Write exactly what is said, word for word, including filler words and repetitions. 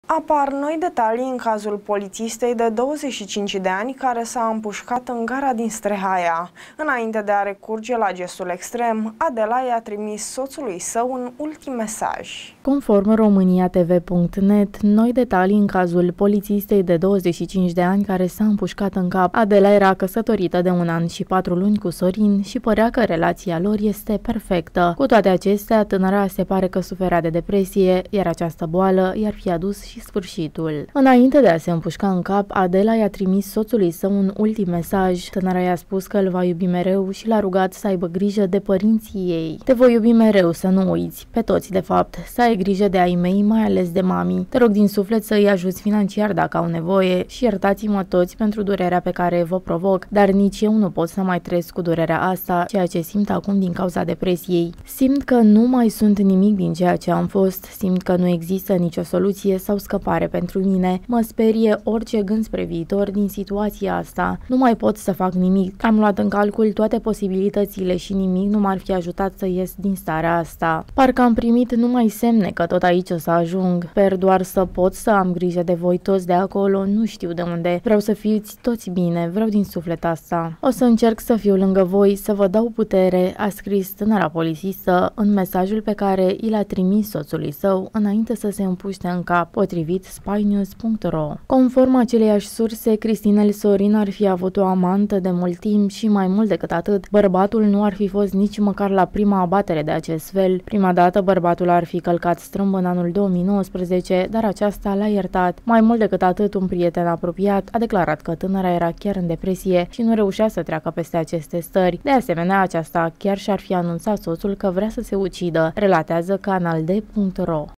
Apar noi detalii în cazul polițistei de douăzeci și cinci de ani care s-a împușcat în gara din Strehaia. Înainte de a recurge la gestul extrem, Adela i-a trimis soțului său un ultim mesaj. Conform românia t v punct net, noi detalii în cazul polițistei de douăzeci și cinci de ani care s-a împușcat în cap. Adela era căsătorită de un an și patru luni cu Sorin și părea că relația lor este perfectă. Cu toate acestea, tânăra se pare că suferea de depresie, iar această boală i-ar fi adus și sfârșitul. Înainte de a se împușca în cap, Adela i-a trimis soțului său un ultim mesaj. Tânăra i-a spus că îl va iubi mereu și l-a rugat să aibă grijă de părinții ei. Te voi iubi mereu, să nu uiți, pe toți de fapt, să ai grijă de ai mei, mai ales de mami. Te rog din suflet să îi ajuți financiar dacă au nevoie și iertați-mă toți pentru durerea pe care vă provoc, dar nici eu nu pot să mai trăiesc cu durerea asta, ceea ce simt acum din cauza depresiei. Simt că nu mai sunt nimic din ceea ce am fost, simt că nu există nicio soluție sau scăpare pentru mine. Mă sperie orice gând spre viitor din situația asta. Nu mai pot să fac nimic. Am luat în calcul toate posibilitățile și nimic nu m-ar fi ajutat să ies din starea asta. Parcă am primit numai semne că tot aici o să ajung. Sper doar să pot să am grijă de voi toți de acolo, nu știu de unde. Vreau să fiți toți bine, vreau din suflet asta. O să încerc să fiu lângă voi, să vă dau putere, a scris tânăra polițistă în mesajul pe care i l-a trimis soțului său înainte să se împuște în cap, potrivit spy news punct ro. Conform aceleiași surse, Cristinel Sorin ar fi avut o amantă de mult timp și mai mult decât atât, bărbatul nu ar fi fost nici măcar la prima abatere de acest fel. Prima dată bărbatul ar fi călcat strâmb în anul două mii nouăsprezece, dar aceasta l-a iertat. Mai mult decât atât, un prieten apropiat a declarat că tânăra era chiar în depresie și nu reușea să treacă peste aceste stări. De asemenea, aceasta chiar și-ar fi anunțat soțul că vrea să se ucidă, relatează canal d punct ro.